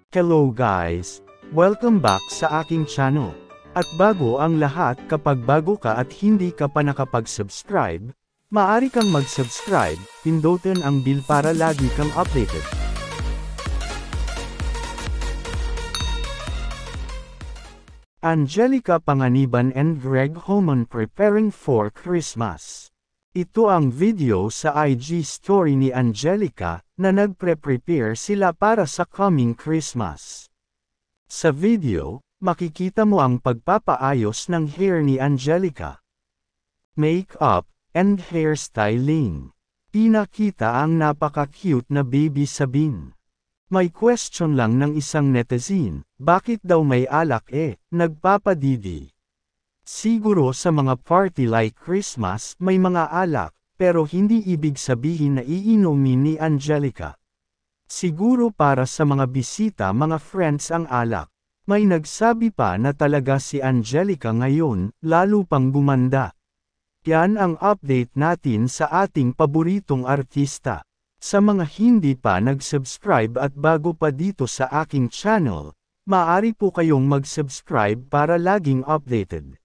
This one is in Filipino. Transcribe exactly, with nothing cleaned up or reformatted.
Hello guys! Welcome back sa aking channel. At bago ang lahat, kapag bago ka at hindi ka pa nakapag-subscribe, maaari kang mag-subscribe, pindutin ang bell para lagi kang updated. Angelica Panganiban and Greg Holman preparing for Christmas. Ito ang video sa I G story ni Angelica, na nagpre-prepare sila para sa coming Christmas. Sa video, makikita mo ang pagpapaayos ng hair ni Angelica, makeup, and hairstyling. Pinakita ang napaka-cute na baby Sabine. May question lang ng isang netizen, bakit daw may alak eh, nagpapadidi? Siguro sa mga party like Christmas may mga alak, pero hindi ibig sabihin na iinumin ni Angelica. Siguro para sa mga bisita mga friends ang alak. May nagsabi pa na talaga si Angelica ngayon, lalo pang gumanda. Yan ang update natin sa ating paboritong artista. Sa mga hindi pa nag-subscribe at bago pa dito sa aking channel, maaari po kayong mag-subscribe para laging updated.